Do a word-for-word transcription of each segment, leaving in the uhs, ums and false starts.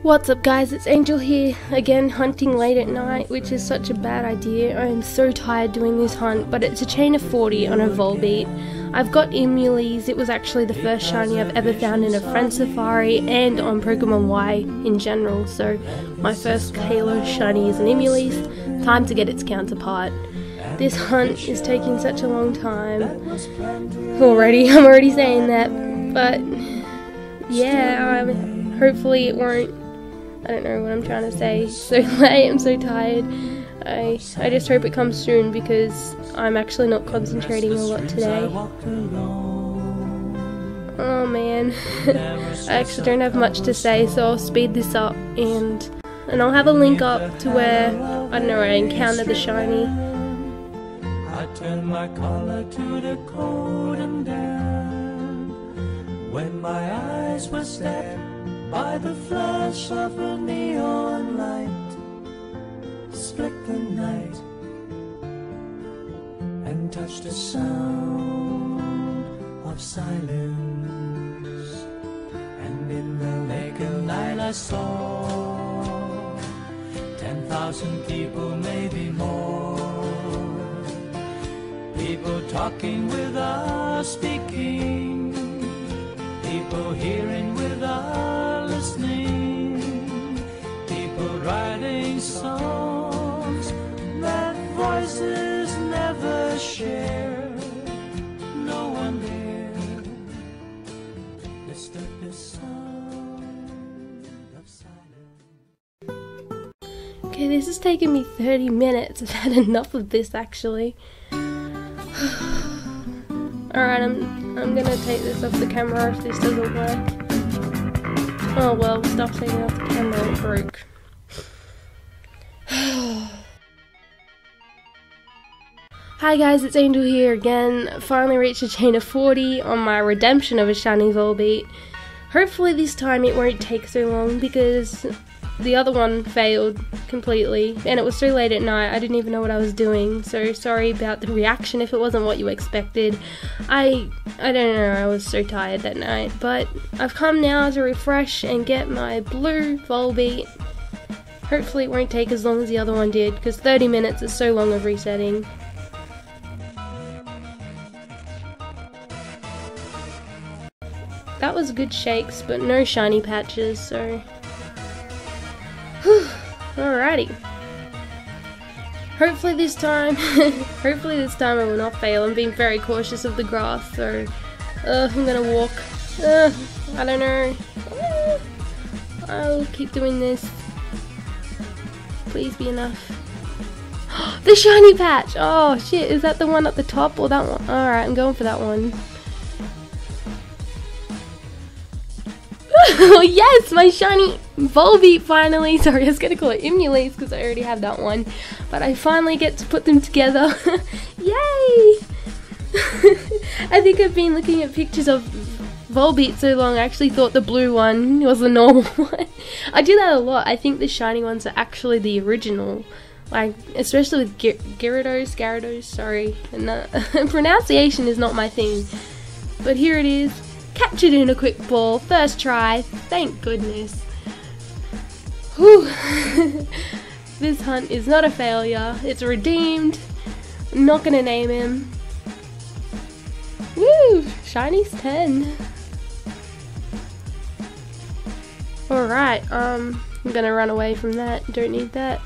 What's up guys, it's Angel here, again hunting late at night, which is such a bad idea. I am so tired doing this hunt, but it's a chain of forty on a Volbeat. I've got Imules. It was actually the first shiny I've ever found in a friend safari and on Pokemon Y in general, so my first Halo shiny is an Imules. Time to get its counterpart. This hunt is taking such a long time already, I'm already saying that, but yeah, I'm, hopefully it won't. I don't know what I'm trying to say. So late, I'm so tired. I I just hope it comes soon because I'm actually not concentrating a lot today. Oh man. I actually don't have much to say, so I'll speed this up and and I'll have a link up to where, I don't know, where I encountered the shiny. I turned my collar to the cold and damp when my eyes were stabbed by the flash of a neon light, split the night and touched the sound of silence. And in the naked night I saw ten thousand people, maybe more, people talking without speaking, people hearing without listening, people writing songs that voices never share. No one dared disturb this sound of silence. Okay, this has taken me thirty minutes. I've had enough of this actually. Alright, I'm I'm gonna take this off the camera if this doesn't work. Oh well, stop taking off the camera, it broke. Hi guys, it's Angel here again. Finally reached a chain of forty on my redemption of a shiny Volbeat. Hopefully this time it won't take so long because the other one failed completely and it was so late at night I didn't even know what I was doing, so sorry about the reaction if it wasn't what you expected. I I don't know, I was so tired that night, but I've come now to refresh and get my blue Volbeat. Hopefully it won't take as long as the other one did because thirty minutes is so long of resetting. That was good shakes but no shiny patches, so alrighty. Hopefully this time, hopefully this time I will not fail. I'm being very cautious of the grass, so uh, I'm gonna walk. Uh, I don't know. Uh, I'll keep doing this. Please be enough. The shiny patch! Oh shit, is that the one at the top or that one? Alright, I'm going for that one. Oh yes, my shiny Volbeat finally. Sorry, I was gonna call it Imules because I already have that one, but I finally get to put them together. Yay! I think I've been looking at pictures of Volbeat so long I actually thought the blue one was the normal one. I do that a lot. I think the shiny ones are actually the original, like especially with Gyar Gyarados, Gyarados, sorry, and uh, pronunciation is not my thing, but here it is. Captured in a quick ball, first try, thank goodness. Whew. This hunt is not a failure, it's redeemed. I'm not gonna name him. Woo! Shiny's ten. Alright, um, I'm gonna run away from that, don't need that.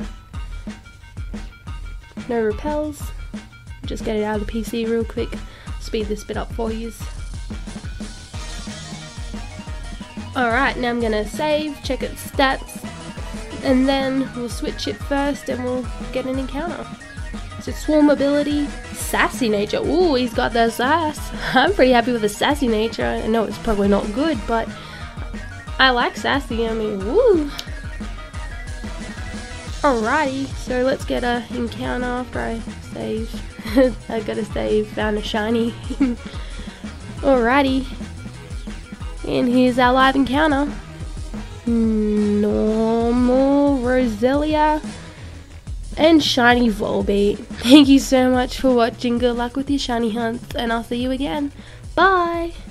No repels. Just get it out of the P C real quick. Speed this bit up for you. Alright, now I'm gonna save, check its stats, and then we'll switch it first and we'll get an encounter. So swarm ability, sassy nature. Ooh, he's got that sass. I'm pretty happy with the sassy nature. I know it's probably not good, but I like sassy, I mean, woo. Alrighty, so let's get a encounter after I save. I gotta save, found a shiny. Alrighty. And here's our live encounter. Normal Roselia and shiny Volbeat. Thank you so much for watching. Good luck with your shiny hunts and I'll see you again. Bye!